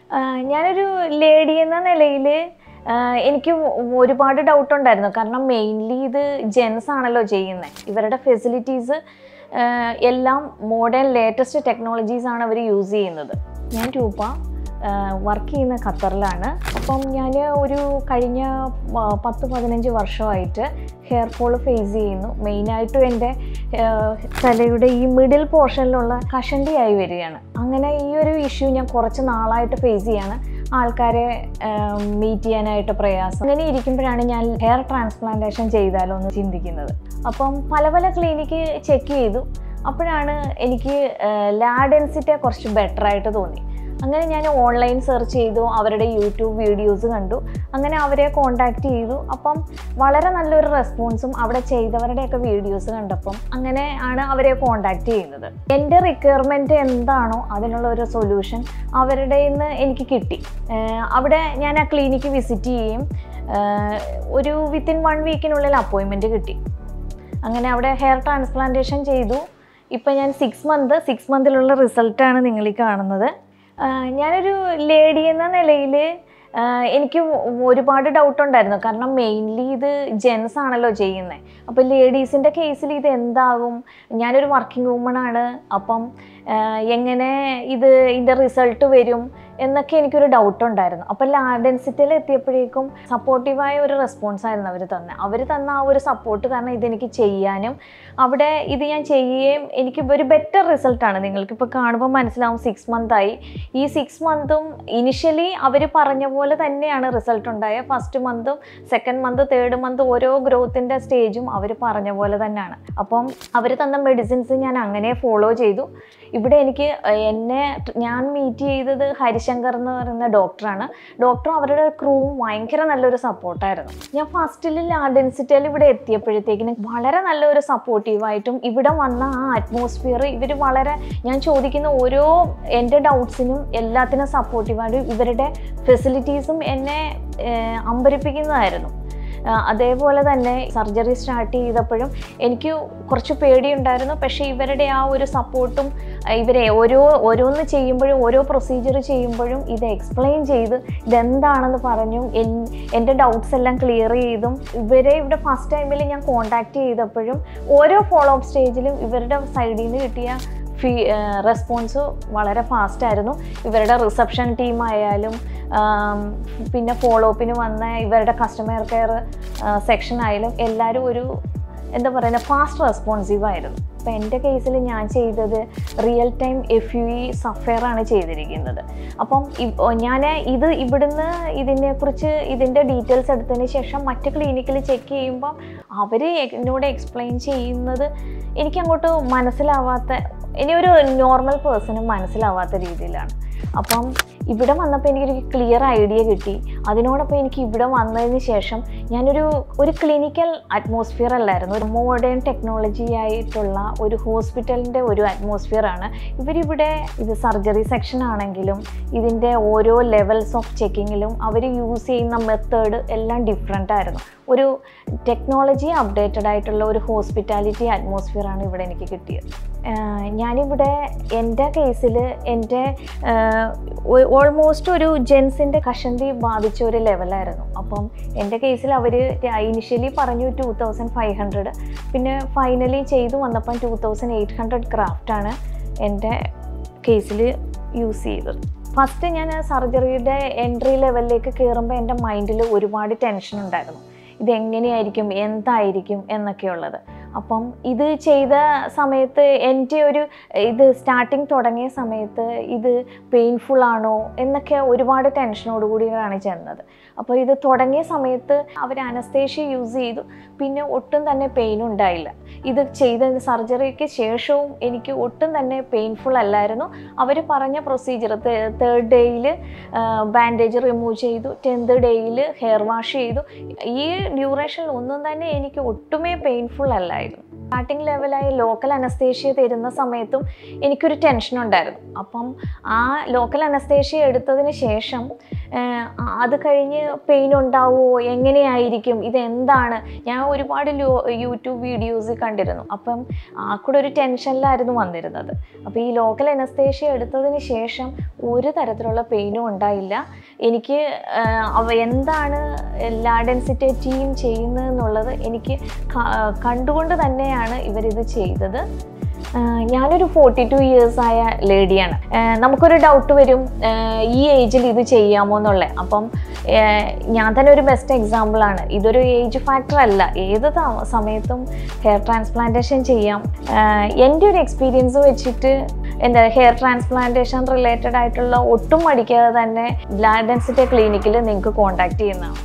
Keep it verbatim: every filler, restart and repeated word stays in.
ഞാനൊരു ലേഡി എന്ന നിലയിൽ എനിക്ക് ഒരുപാട് ഡൗട്ട് ഉണ്ടായിരുന്നു. കാരണം മെയിൻലി ഇത് ജെൻസ് ആണല്ലോ ചെയ്യുന്നത്. ഇവരുടെ ഫെസിലിറ്റീസ് എല്ലാം മോഡേൺ ലേറ്റസ്റ്റ് ടെക്നോളജീസ് ആണ് അവർ യൂസ് ചെയ്യുന്നത്. ഞാൻ രൂപ വർക്ക് ചെയ്യുന്ന ഖത്തറിലാണ്. അപ്പം ഞാൻ ഒരു കഴിഞ്ഞ പത്ത് പതിനഞ്ച് വർഷമായിട്ട് ഹെയർ ഫോൾ ഫേസ് ചെയ്യുന്നു. മെയിനായിട്ടും എൻ്റെ തലയുടെ ഈ മിഡിൽ പോർഷനിലുള്ള കഷണ്ടിയായി വരികയാണ്. അങ്ങനെ ഈ ഒരു ഇഷ്യൂ ഞാൻ കുറച്ച് നാളായിട്ട് ഫേസ് ചെയ്യാണ്. ആൾക്കാരെ മീറ്റ് ചെയ്യാനായിട്ട് പ്രയാസം. അങ്ങനെ ഇരിക്കുമ്പോഴാണ് ഞാൻ ഹെയർ ട്രാൻസ്പ്ലാന്റേഷൻ ചെയ്താലോ എന്ന് ചിന്തിക്കുന്നത്. അപ്പം പല പല ക്ലിനിക്ക് ചെക്ക് ചെയ്തു. അപ്പോഴാണ് എനിക്ക് ലാ ഡെൻസിറ്റി കുറച്ച് ബെറ്ററായിട്ട് തോന്നി. അങ്ങനെ ഞാൻ ഓൺലൈൻ സെർച്ച് ചെയ്തു, അവരുടെ യൂട്യൂബ് വീഡിയോസ് കണ്ടു, അങ്ങനെ അവരെ കോണ്ടാക്ട് ചെയ്തു. അപ്പം വളരെ നല്ലൊരു റെസ്പോൺസും അവിടെ ചെയ്തവരുടെയൊക്കെ വീഡിയോസ് കണ്ടപ്പം അങ്ങനെ ആണ് അവരെ കോണ്ടാക്ട് ചെയ്യുന്നത്. എൻ്റെ റിക്വയർമെൻറ്റ് എന്താണോ അതിനുള്ള ഒരു സൊല്യൂഷൻ അവരുടെ നിന്ന് എനിക്ക് കിട്ടി. അവിടെ ഞാൻ ആ ക്ലിനിക്ക് വിസിറ്റ് ചെയ്യും. ഒരു വിത്തിൻ വൺ വീക്കിനുള്ളിൽ അപ്പോയിൻമെൻറ്റ് കിട്ടി. അങ്ങനെ അവിടെ ഹെയർ ട്രാൻസ്പ്ലാന്റേഷൻ ചെയ്തു. ഇപ്പം ഞാൻ സിക്സ് മന്ത് സിക്സ് മന്തിലുള്ള റിസൾട്ടാണ് നിങ്ങൾ ഈ കാണുന്നത്. ഞാനൊരു ലേഡി എന്ന നിലയിൽ എനിക്ക് ഒരുപാട് ഡൗട്ട് ഉണ്ടായിരുന്നു. കാരണം മെയിൻലി ഇത് ജെൻസ് ആണല്ലോ ചെയ്യുന്നത്. അപ്പോൾ ലേഡീസിൻ്റെ കേസിൽ ഇത് എന്താകും? ഞാനൊരു വർക്കിംഗ് വുമണാണ്. അപ്പം എങ്ങനെ ഇത് ഇതിൻ്റെ റിസൾട്ട് വരും എന്നൊക്കെ എനിക്കൊരു ഡൗട്ട് ഉണ്ടായിരുന്നു. അപ്പോൾ ലാ ഡെൻസിറ്റിയിൽ എത്തിയപ്പോഴേക്കും സപ്പോർട്ടീവായ ഒരു റെസ്പോൺസ് ആയിരുന്നു അവർ തന്നെ. അവർ തന്ന ആ ഒരു സപ്പോർട്ട് കാരണം ഇതെനിക്ക് ചെയ്യാനും അവിടെ ഇത് ഞാൻ ചെയ്യുകയും എനിക്ക് ഒരു ബെറ്റർ റിസൾട്ടാണ്. നിങ്ങൾക്കിപ്പോൾ കാണുമ്പോൾ മനസ്സിലാവും സിക്സ് മന്തായി. ഈ സിക്സ് മന്തും ഇനിഷ്യലി അവർ പറഞ്ഞ പോലെ തന്നെയാണ് റിസൾട്ട് ഉണ്ടായത്. ഫസ്റ്റ് മന്തും സെക്കൻഡ് മന്ത് തേർഡ് മന്ത് ഓരോ ഗ്രോത്തിൻ്റെ സ്റ്റേജും അവർ പറഞ്ഞ പോലെ തന്നെയാണ്. അപ്പം അവർ തന്ന മെഡിസിൻസ് ഞാൻ അങ്ങനെ ഫോളോ ചെയ്തു. ഇവിടെ എനിക്ക് എന്നെ ഞാൻ മീറ്റ് ചെയ്തത് ഹരിശങ്കർ എന്ന് പറയുന്ന ഡോക്ടറാണ്. ഡോക്ടറും അവരുടെ ക്രൂവും ഭയങ്കര നല്ലൊരു സപ്പോർട്ടായിരുന്നു. ഞാൻ ഫസ്റ്റിൽ ലാ ഡെൻസിറ്റിയിൽ ഇവിടെ എത്തിയപ്പോഴത്തേക്കിനും വളരെ നല്ലൊരു സപ്പോർട്ടീവായിട്ടും ഇവിടെ വന്ന ആ അറ്റ്മോസ്ഫിയർ ഇവർ വളരെ ഞാൻ ചോദിക്കുന്ന ഓരോ എൻ്റെ ഡൗട്ട്സിനും എല്ലാത്തിനും സപ്പോർട്ടീവായിട്ട് ഇവരുടെ ഫെസിലിറ്റീസും എന്നെ അമ്പരിപ്പിക്കുന്നതായിരുന്നു. അതേപോലെ തന്നെ സർജറി സ്റ്റാർട്ട് ചെയ്തപ്പോഴും എനിക്ക് കുറച്ച് പേടിയുണ്ടായിരുന്നു. പക്ഷേ ഇവരുടെ ആ ഒരു സപ്പോർട്ടും ഇവരെ ഓരോ ഓരോന്ന് ചെയ്യുമ്പോഴും ഓരോ പ്രൊസീജിയർ ചെയ്യുമ്പോഴും ഇത് എക്സ്പ്ലെയിൻ ചെയ്ത് ഇതെന്താണെന്ന് പറഞ്ഞും എൻ്റെ ഡൗട്ട്സ് എല്ലാം ക്ലിയർ ചെയ്തും ഇവരെ ഇവിടെ ഫസ്റ്റ് ടൈമിൽ ഞാൻ കോണ്ടാക്ട് ചെയ്തപ്പോഴും ഓരോ ഫോളോ അപ്പ് സ്റ്റേജിലും ഇവരുടെ സൈഡിൽ നിന്ന് കിട്ടിയ ഫീ റെസ്പോൺസ് വളരെ ഫാസ്റ്റായിരുന്നു. ഇവരുടെ റിസപ്ഷൻ ടീമായാലും പിന്നെ ഫോളോ അപ്പിന് വന്ന ഇവരുടെ കസ്റ്റമർ കെയർ സെക്ഷൻ ആയാലും എല്ലാവരും ഒരു എന്താ പറയുക ഫാസ്റ്റ് റെസ്പോൺസീവായിരുന്നു. അപ്പോൾ എൻ്റെ കേസിൽ ഞാൻ ചെയ്തത് real time F U E സഫയറാണ് ചെയ്തിരിക്കുന്നത്. അപ്പം ഞാൻ ഇത് ഇവിടുന്ന് ഇതിനെക്കുറിച്ച് ഇതിൻ്റെ ഡീറ്റെയിൽസ് എടുത്തതിന് ശേഷം മറ്റ് ക്ലിനിക്കിൽ ചെക്ക് ചെയ്യുമ്പം അവർ എന്നോട് എക്സ്പ്ലെയിൻ ചെയ്യുന്നത് എനിക്കങ്ങോട്ട് മനസ്സിലാവാത്ത ഇനി ഒരു നോർമൽ പേഴ്സണും മനസ്സിലാവാത്ത രീതിയിലാണ്. അപ്പം ഇവിടെ വന്നപ്പോൾ എനിക്കൊരു ക്ലിയർ ഐഡിയ കിട്ടി. അതിനോടൊപ്പം എനിക്ക് ഇവിടെ വന്നതിന് ശേഷം ഞാനൊരു ഒരു ക്ലിനിക്കൽ അറ്റ്മോസ്ഫിയർ അല്ലായിരുന്നു, ഒരു മോഡേൺ ടെക്നോളജി ആയിട്ടുള്ള ഒരു ഹോസ്പിറ്റലിൻ്റെ ഒരു അറ്റ്മോസ്ഫിയറാണ്. ഇവരിവിടെ ഇത് സർജറി സെക്ഷൻ ആണെങ്കിലും ഇതിൻ്റെ ഓരോ ലെവൽസ് ഓഫ് ചെക്കിങ്ങിലും അവർ യൂസ് ചെയ്യുന്ന മെത്തേഡ് എല്ലാം ഡിഫറെൻ്റ് ആയിരുന്നു. ഒരു ടെക്നോളജി അപ്ഡേറ്റഡ് ആയിട്ടുള്ള ഒരു ഹോസ്പിറ്റാലിറ്റി അറ്റ്മോസ്ഫിയറാണ് ഇവിടെ എനിക്ക് കിട്ടിയത്. ഞാനിവിടെ എൻ്റെ കേസിൽ എൻ്റെ ഓൾമോസ്റ്റ് ഒരു ജെൻസിൻ്റെ കഷണ്ടി ബാധിച്ച ഒരു ലെവലായിരുന്നു. അപ്പം എൻ്റെ കേസിൽ അവർ ഇനിഷ്യലി പറഞ്ഞു ടു തൗസൻഡ് ഫൈവ് ഹൺഡ്രഡ് പിന്നെ ഫൈനലി ചെയ്തു വന്നപ്പം ടു തൗസൻഡ് എയ്റ്റ് ഹൺഡ്രഡ് ക്രാഫ്റ്റാണ് എൻ്റെ കേസിൽ യൂസ് ചെയ്തത്. ഫസ്റ്റ് ഞാൻ സർജറിയുടെ എൻട്രി ലെവലിലേക്ക് കയറുമ്പോൾ എൻ്റെ മൈൻഡിൽ ഒരുപാട് ടെൻഷൻ ഉണ്ടായിരുന്നു. ഇതെങ്ങനെയായിരിക്കും എന്തായിരിക്കും എന്നൊക്കെയുള്ളത്. അപ്പം ഇത് ചെയ്ത സമയത്ത് എൻ്റെ ഒരു ഇത് സ്റ്റാർട്ടിങ് തുടങ്ങിയ സമയത്ത് ഇത് പെയിൻഫുൾ ആണോ എന്നൊക്കെ ഒരുപാട് ടെൻഷനോടുകൂടിയാണ് ചെന്നത്. അപ്പോൾ ഇത് തുടങ്ങിയ സമയത്ത് അവർ അനസ്തേഷ്യ യൂസ് ചെയ്തു. പിന്നെ ഒട്ടും തന്നെ പെയിൻ ഉണ്ടായില്ല. ഇത് ചെയ്ത സർജറിക്ക് ശേഷവും എനിക്ക് ഒട്ടും തന്നെ പെയിൻഫുൾ അല്ലായിരുന്നു. അവർ പറഞ്ഞ പ്രൊസീജിയർ തേർഡ് ഡേയിൽ ബാൻഡേജ് റിമൂവ് ചെയ്തു, ടെൻത്ത് ഡേയിൽ ഹെയർ വാഷ് ചെയ്തു. ഈ ഡ്യൂറേഷനിൽ ഒന്നും തന്നെ എനിക്ക് ഒട്ടുമേ പെയിൻഫുൾ അല്ലായിരുന്നു. സ്റ്റാർട്ടിംഗ് ലെവലായി ലോക്കൽ അനസ്തേഷ്യ തരുന്ന സമയത്തും എനിക്കൊരു ടെൻഷൻ ഉണ്ടായിരുന്നു. അപ്പം ആ ലോക്കൽ അനസ്തേഷ്യ എടുത്തതിന് ശേഷം അത് കഴിഞ്ഞ് പെയിൻ ഉണ്ടാവുമോ, എങ്ങനെയായിരിക്കും, ഇതെന്താണ്? ഞാൻ ഒരുപാട് യൂട്യൂബ് വീഡിയോസ് കണ്ടിരുന്നു. അപ്പം ആ കൂടെ ഒരു ടെൻഷനിലായിരുന്നു വന്നിരുന്നത്. അപ്പോൾ ഈ ലോക്കൽ അനസ്തേഷ്യ എടുത്തതിന് ശേഷം ഒരു തരത്തിലുള്ള പെയിനും ഉണ്ടായില്ല. എനിക്ക് എന്താണ് ഡെൻസിറ്റി ടീം ചെയ്യുന്നതെന്നുള്ളത് എനിക്ക് കണ്ടുകൊണ്ട് തന്നെയാണ് ഇവരിത് ചെയ്തത്. ഞാനൊരു ഫോർട്ടി ടു ഇയേഴ്സ് ആയ ലേഡിയാണ്. നമുക്കൊരു ഡൗട്ട് വരും, ഈ ഏജിൽ ഇത് ചെയ്യാമോ എന്നുള്ളത്. അപ്പം ഞാൻ തന്നെ ഒരു ബെസ്റ്റ് എക്സാമ്പിളാണ്. ഇതൊരു ഏജ് ഫാക്ടർ അല്ല, ഏത് സമയത്തും ഹെയർ ട്രാൻസ്പ്ലാന്റേഷൻ ചെയ്യാം. എൻ്റെ ഒരു എക്സ്പീരിയൻസ് വെച്ചിട്ട് എന്താ ഹെയർ ട്രാൻസ്പ്ലാന്റേഷൻ റിലേറ്റഡ് ആയിട്ടുള്ള ഒട്ടും മടിക്കാതെ തന്നെ ഡെൻസിറ്റി ക്ലിനിക്കിൽ നിങ്ങൾക്ക് കോൺടാക്ട് ചെയ്യുന്നതാണ്.